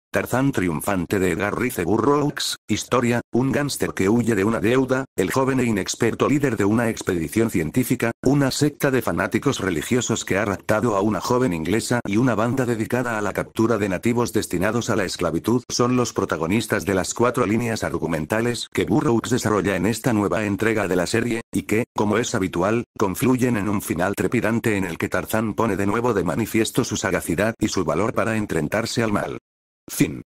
Tarzán triunfante de Edgar Rice Burroughs. Historia: un gángster que huye de una deuda, el joven e inexperto líder de una expedición científica, una secta de fanáticos religiosos que ha raptado a una joven inglesa y una banda dedicada a la captura de nativos destinados a la esclavitud son los protagonistas de las 4 líneas argumentales que Burroughs desarrolla en esta nueva entrega de la serie, y que, como es habitual, confluyen en un final trepidante en el que Tarzán pone de nuevo de manifiesto su sagacidad y su valor para enfrentarse al mal. Fin.